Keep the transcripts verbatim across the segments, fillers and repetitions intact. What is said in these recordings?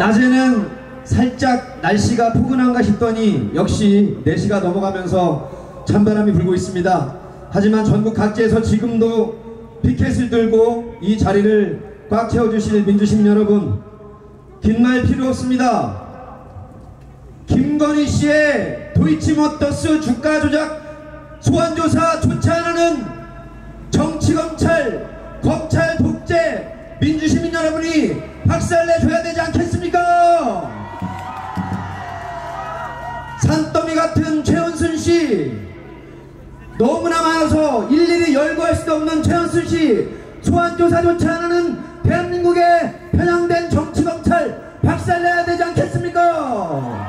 낮에는 살짝 날씨가 포근한가 싶더니 역시 네 시가 넘어가면서 찬바람이 불고 있습니다. 하지만 전국 각지에서 지금도 피켓을 들고 이 자리를 꽉 채워주실 민주시민 여러분, 긴 말 필요 없습니다. 김건희 씨의 도이치모터스 주가 조작 소환조사 좋지 않은 정치검찰 검찰 독재 민주시민 여러분이 박살내줘야 되지 않겠습니까? 산더미 같은 최은순씨, 너무나 많아서 일일이 열거할 수도 없는 최은순씨 소환조사조차 안하는 대한민국의 편향된 정치검찰 박살내야 되지 않겠습니까?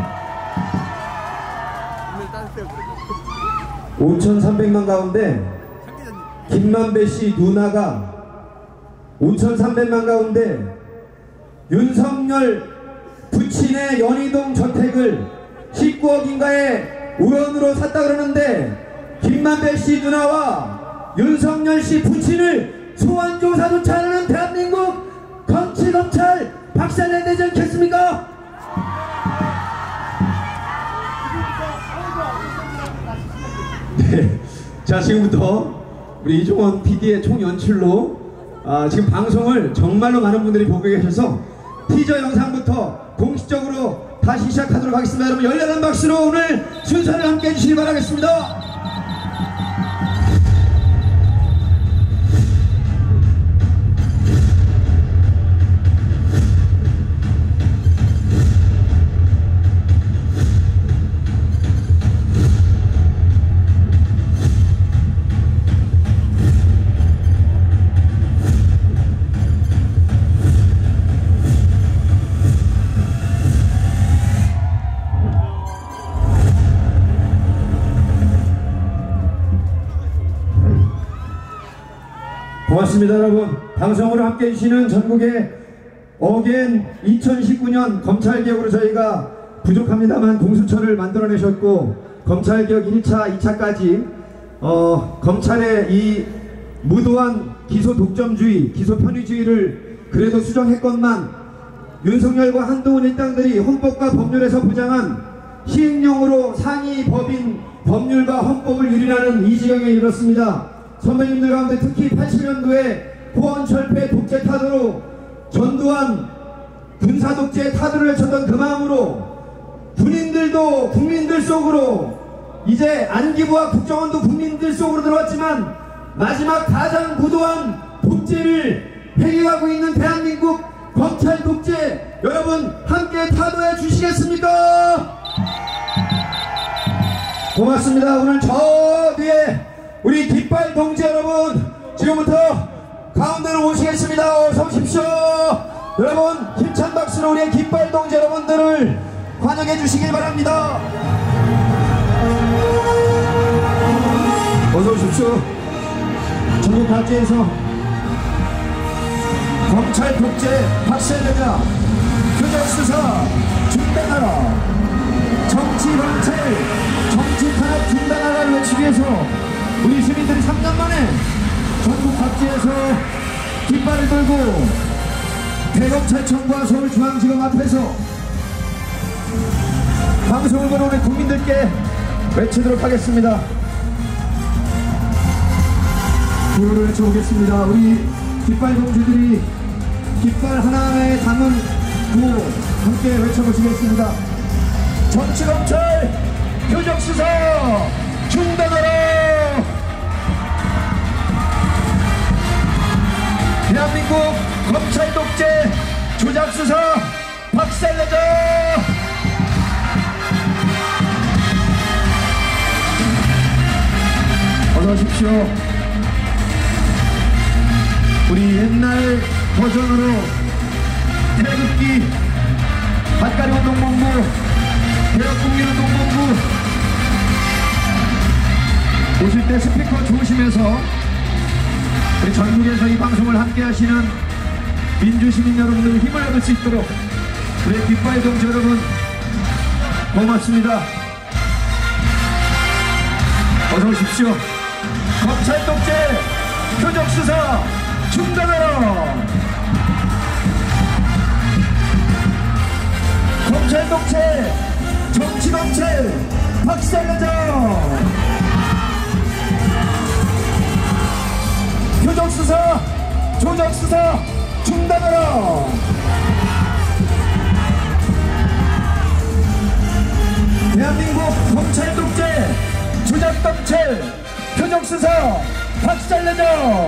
오천삼백만 가운데 김만배씨 누나가 오천삼백만 가운데 윤석열 부친의 연희동 저택을 십구억인가에 우연으로 샀다 그러는데 김만배씨 누나와 윤석열씨 부친을 소환조사조차 하는 대한민국 정치검찰 박살내야 되지 않겠습니까? 네, 자 지금부터 우리 이종원 피디의 총연출로 아, 지금 방송을 정말로 많은 분들이 보고 계셔서 티저 영상부터 공식적으로 다시 시작하도록 하겠습니다. 여러분 열렬한 박수로 오늘 순서를 함께 해주시기 바라겠습니다. 고맙습니다. 여러분, 방송으로 함께 해주시는 전국의 어게인 이천십구 년 검찰개혁으로 저희가 부족합니다만 공수처를 만들어내셨고 검찰개혁 일 차, 이 차까지 어, 검찰의 이 무도한 기소 독점주의, 기소 편의주의를 그래도 수정했건만 윤석열과 한동훈 일당들이 헌법과 법률에서 보장한 시행령으로 상위 법인 법률과 헌법을 유린하는 이 지경에 이르렀습니다. 선배님들 가운데 특히 팔십 년도에 포원철폐 독재 타도로 전두환 군사독재 타도를 외쳤던 그 마음으로 군인들도 국민들 속으로, 이제 안기부와 국정원도 국민들 속으로 들어왔지만 마지막 가장 무도한 독재를 행해가고 있는 대한민국 검찰 독재, 여러분 함께 타도해 주시겠습니까? 고맙습니다. 오늘 저 뒤에 우리 깃발 동지 여러분 지금부터 가운데로 오시겠습니다. 어서 오십시오. 여러분 힘찬 박수로 우리의 깃발 동지 여러분들을 환영해 주시길 바랍니다. 어서 오십시오. 전국 각지에서 검찰 독재 박살내자, 표적수사 중단하라, 정치검찰 정치탄압 중단하라를 외치기 위해서 우리 시민들이 삼 년 만에 전국 각지에서 깃발을 들고 대검찰청과 서울중앙지검 앞에서 방송을 보는 우리 국민들께 외치도록 하겠습니다. 구호를 외쳐보겠습니다. 우리 깃발 동지들이 깃발 하나하나에 담은 구호 함께 외쳐보시겠습니다. 정치검찰 표적수사 중단하라! 대한민국 검찰 독재 조작수사 박살내자! 어서 오십시오. 우리 옛날 버전으로 태극기, 밭가리운동본부, 개혁국민운동본부 오실 때 스피커 조심해서 우리 전국에서 이 방송을 함께 하시는 민주시민 여러분들 힘을 얻을 수 있도록 우리 깃발 동지 여러분 고맙습니다. 어서 오십시오. 검찰 독재 표적수사 중단하라! 독재 정치검찰 박살내자. 표적수사 조작수사 중단하라. 대한민국 검찰 독재 조작검찰 표적수사 박살내자.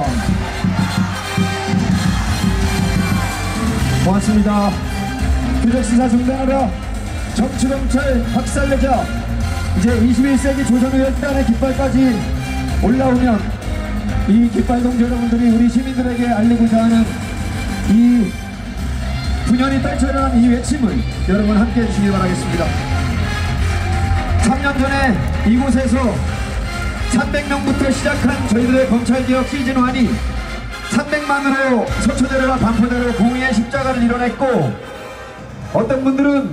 고맙습니다. 표적수사 중단하라. 정치검찰 박살내자. 이제 이십일 세기 조선의열단의 깃발까지 올라오면 이 깃발동지 여러분들이 우리 시민들에게 알리고자 하는 이 구 년이 떨쳐난 이 외침을 여러분 함께 해주시기 바라겠습니다. 삼 년 전에 이곳에서 삼백 명부터 시작한 저희들의 검찰개혁 시즌일이 삼백만으로 서초대로와 반포대로 공의의 십자가를 이뤄냈고, 어떤 분들은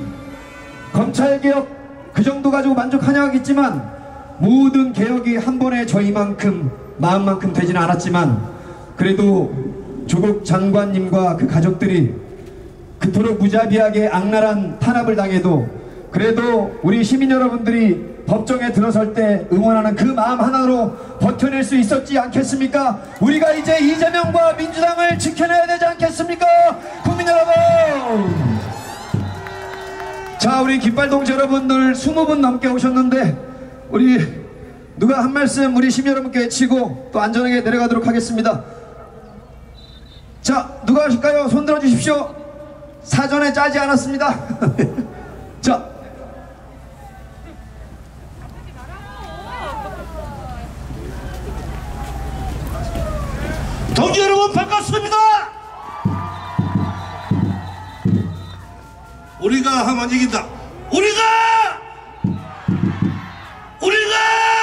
검찰개혁 그 정도 가지고 만족하냐 하겠지만 모든 개혁이 한 번에 저희만큼 마음만큼 되지는 않았지만, 그래도 조국 장관님과 그 가족들이 그토록 무자비하게 악랄한 탄압을 당해도 그래도 우리 시민 여러분들이 법정에 들어설 때 응원하는 그 마음 하나로 버텨낼 수 있었지 않겠습니까? 우리가 이제 이재명과 민주당을 지켜내야 되지 않겠습니까? 국민 여러분! 자, 우리 깃발동지 여러분들 이십 분 넘게 오셨는데 우리 누가 한 말씀 우리 시민 여러분께 외치고 또 안전하게 내려가도록 하겠습니다. 자, 누가 하실까요? 손 들어 주십시오. 사전에 짜지 않았습니다. 자, 동지 여러분 반갑습니다. 우리가 하면 이긴다. 우리가 우리가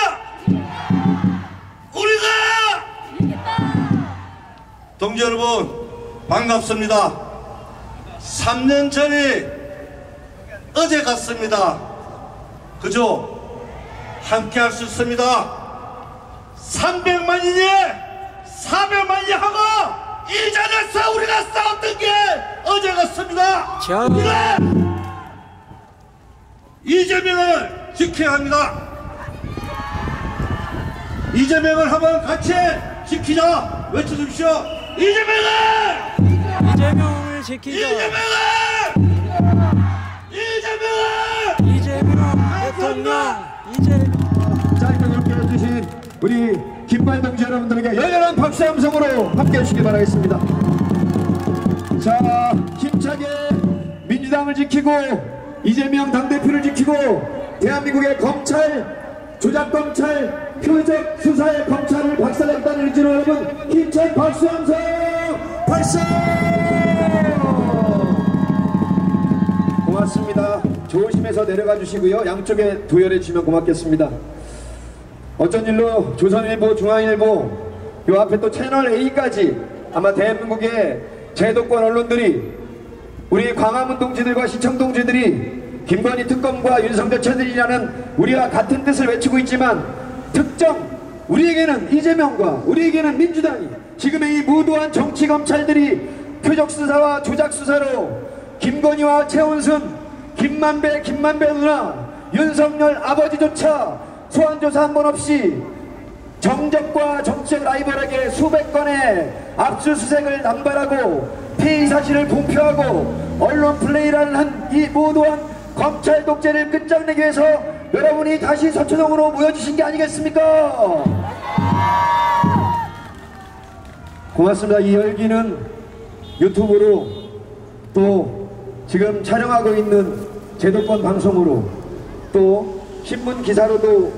우리가 동지 여러분 반갑습니다. 삼 년 전에 어제 같습니다. 그죠? 함께 할 수 있습니다. 삼백만이니 사백만이 하고 이 자리에서 우리가 싸웠던 게 어제 같습니다. 우리가 이재명을 지켜야 합니다. 이재명을 한번 같이 지키자 외쳐주십시오. 이재명을 이재명을 지키자. 이재명을 이재명을 이재명 대통령. 이재명. 자, 이렇게 해주신 우리 깃발동지 여러분들에게 열렬한 박수 함성으로 함께 해주시기 바라겠습니다. 자, 힘차게 민주당을 지키고 이재명 당대표를 지키고 대한민국의 검찰, 조작검찰, 표적 수사의 검찰을 박살냈다는 의지로 여러분 힘찬 박수 함성 박수! 고맙습니다. 조심해서 내려가 주시고요. 양쪽에 도열해 주시면 고맙겠습니다. 어쩐 일로 조선일보, 중앙일보, 요 앞에 또 채널 A까지 아마 대한민국의 제도권 언론들이 우리 광화문 동지들과 시청 동지들이 김건희 특검과 윤석열 채널이라는 우리와 같은 뜻을 외치고 있지만 특정 우리에게는 이재명과 우리에게는 민주당이 지금의 이 무도한 정치검찰들이 표적수사와 조작수사로 김건희와 최원순, 김만배, 김만배 누나, 윤석열 아버지조차 소환조사 한 번 없이 정적과 정치적 라이벌에게 수백 건의 압수수색을 남발하고 피의 사실을 공표하고 언론 플레이라는 한 이 무도한 검찰 독재를 끝장내기 위해서 여러분이 다시 서초동으로 모여주신 게 아니겠습니까? 고맙습니다. 이 열기는 유튜브로 또 지금 촬영하고 있는 제도권 방송으로 또 신문 기사로도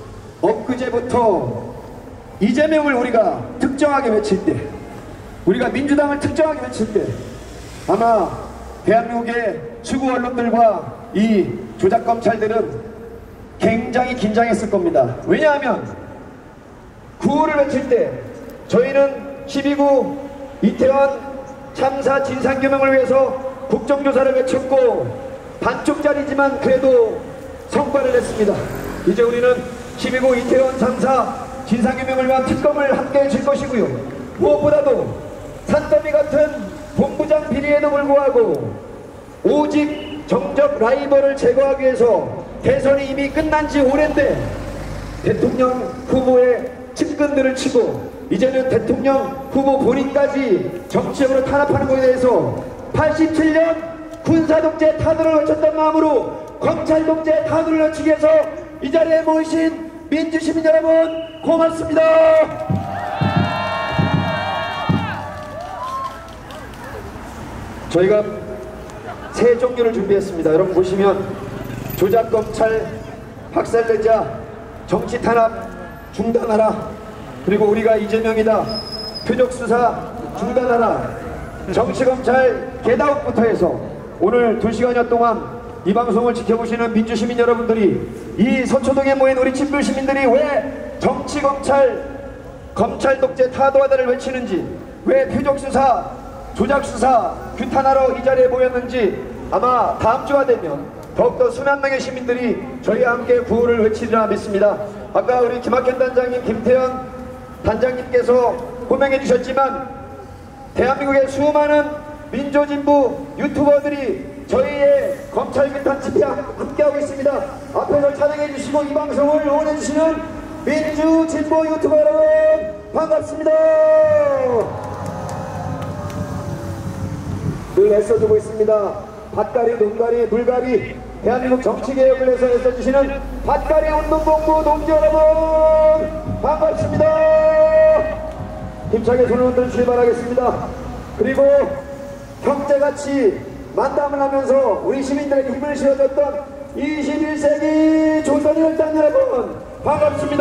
엊그제부터 이재명을 우리가 특정하게 외칠 때, 우리가 민주당을 특정하게 외칠 때 아마 대한민국의 수구 언론들과 이 조작검찰들은 굉장히 긴장했을 겁니다. 왜냐하면 구호를 외칠 때 저희는 십이 구 이태원 참사 진상규명을 위해서 국정조사를 외쳤고 반쪽짜리지만 그래도 성과를 냈습니다. 이제 우리는 십이 구 이태원 참사 진상규명을 위한 특검을 함께 해줄 것이고요. 무엇보다도 산더미 같은 본부장 비리에도 불구하고 오직 정적 라이벌을 제거하기 위해서 대선이 이미 끝난 지 오랜데 대통령 후보의 측근들을 치고 이제는 대통령 후보 본인까지 정치적으로 탄압하는 것에 대해서 팔십칠 년 군사독재 타도를 외쳤던 마음으로 검찰독재 타도를 외치기 위해서 이 자리에 모이신 민주시민 여러분 고맙습니다. 저희가 세 종류를 준비했습니다. 여러분 보시면 조작검찰 박살내자, 정치 탄압 중단하라, 그리고 우리가 이재명이다, 표적수사 중단하라, 정치검찰 겟아웃부터 해서 오늘 두 시간여 동안 이 방송을 지켜보시는 민주시민 여러분들이 이 서초동에 모인 우리 친불시민들이 왜 정치검찰 검찰독재 타도하다를 외치는지, 왜 표적수사 조작수사 규탄하러 이 자리에 모였는지 아마 다음 주가 되면 더욱더 수만 명의 시민들이 저희와 함께 구호를 외치리라 믿습니다. 아까 우리 김학현 단장님, 김태현 단장님께서 호명해 주셨지만 대한민국의 수많은 민주진보 유튜버들이 저희의 검찰 규탄 집회에 함께하고 있습니다. 앞에서 찬양해 주시고 이 방송을 응원해 주시는 민주진보 유튜버 여러분 반갑습니다. 늘 애써주고 있습니다. 밭가리, 논가리, 물가리, 대한민국 정치개혁을 위해서 애써주시는 밭가리 운동본부 동지 여러분 반갑습니다. 힘차게 손을 흔들어 주시기 바라겠습니다. 그리고 형제같이 만담을 하면서 우리 시민들에게 힘을 실어줬던 이십일 세기 조선일당 여러분 반갑습니다.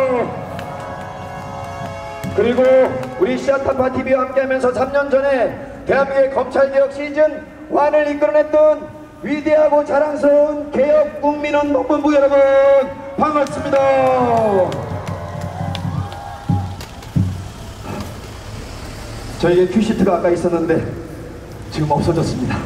그리고 우리 시아탄파 티비와 함께하면서 삼 년 전에 대한민국의 검찰개혁 시즌 일을 이끌어냈던 위대하고 자랑스러운 개혁국민운동본부 여러분 반갑습니다. 저희의 큐시트가 아까 있었는데 지금 없어졌습니다.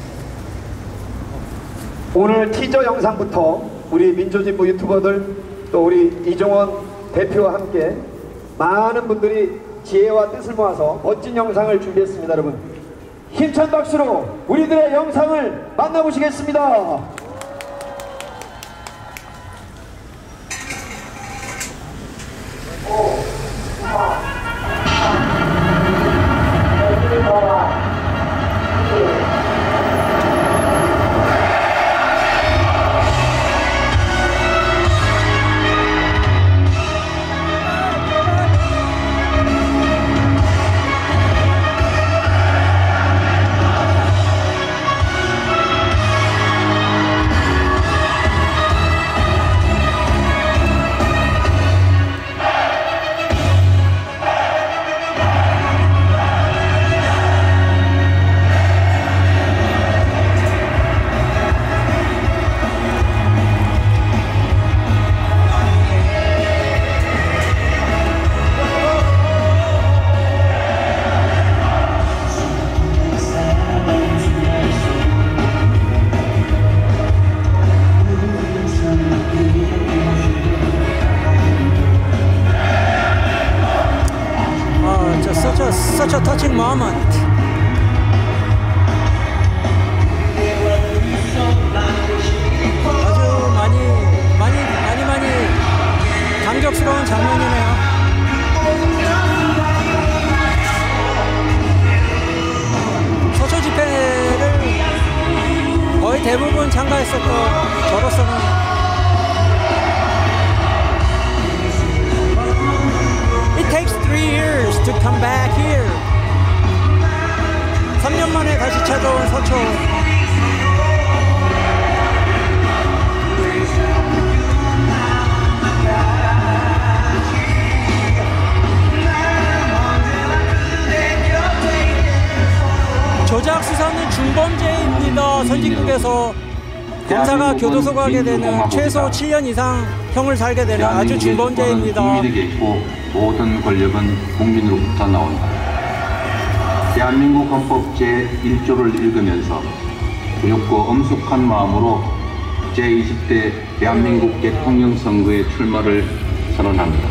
오늘 티저 영상부터 우리 민주진보 유튜버들 또 우리 이종원 대표와 함께 많은 분들이 지혜와 뜻을 모아서 멋진 영상을 준비했습니다. 여러분 힘찬 박수로 우리들의 영상을 만나보시겠습니다. Such a touching moment. 아주 많이 많이 많이 많이 감격스러운 장면이네요. 서초 집회를 거의 대부분 참가했었던 저로서는 It takes three years to come back here. 삼 년 만에 다시 찾아온 서초. 조작 수사는 중범죄입니다. 선진국에서 검사가 교도소 가게 되는 최소 칠 년 이상 형을 살게 되는 아주 중범죄입니다. 국민에게 있고 모든 권력은 국민으로부터 나온다. 대한민국 헌법 제일 조를 읽으면서 두렵고 엄숙한 마음으로 제이십 대 대한민국 대통령 선거에 출마를 선언합니다.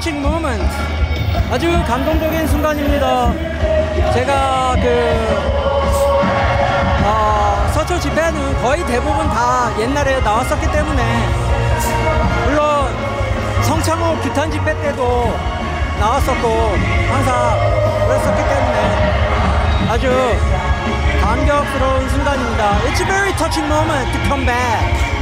touching moment. 아주 감동적인 순간입니다. 제가 그 어, 서초 집회는 거의 대부분 다 옛날에 나왔었기 때문에, 물론 성창호 규탄 집회 때도 나왔었고 항상 그랬었기 때문에 아주 감격스러운 순간입니다. It's a very touching moment to come back.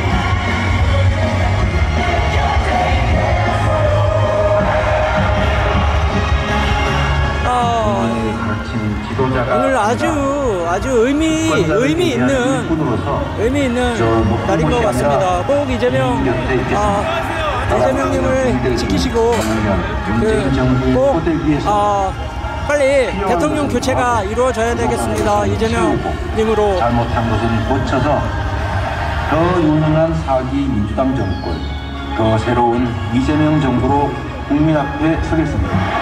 오늘 아주 아주 의미 의미 있는 의미 있는 날인 것 같습니다. 꼭 이재명 아, 이재명님을 지키시고 그꼭 아, 빨리 대통령 교체가 이루어져야 되겠습니다. 이재명님으로. 잘못한 것은 고쳐서 더 유능한 사기 민주당 정권, 더 새로운 이재명 정부로 국민 앞에 서겠습니다.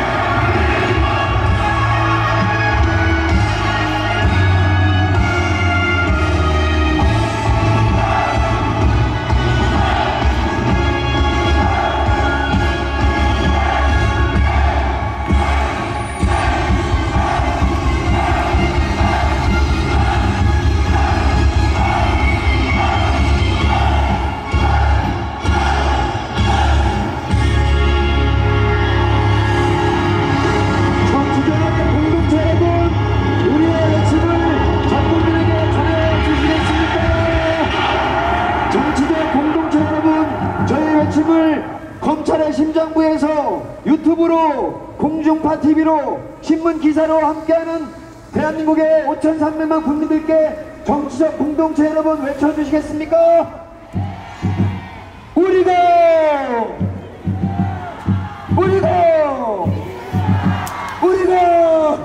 검찰의 심장부에서 유튜브로 공중파 티비로 신문 기사로 함께하는 대한민국의 오천삼백만 국민들께 정치적 공동체 여러분 외쳐주시겠습니까? 우리가 우리가 우리가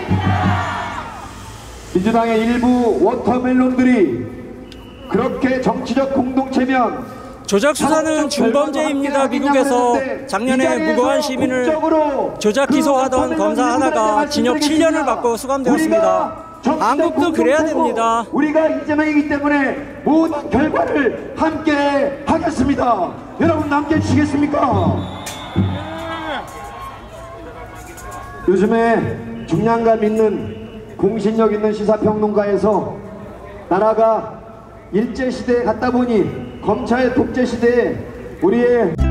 민주당의 일부 워터멜론들이 그렇게 정치적 공동체면 조작 수사는 중범죄입니다. 미국에서 작년에 무고한 시민을 조작 기소하던 검사 하나가 징역 칠 년을 받고 수감되었습니다. 한국도 그래야 됩니다. 우리가 이재명이기 때문에 모든 결과를 함께 하겠습니다. 여러분 함께 해주시겠습니까? 요즘에 중량감 있는 공신력 있는 시사평론가에서 나라가 일제시대에 갔다 보니 검찰 독재시대에 우리의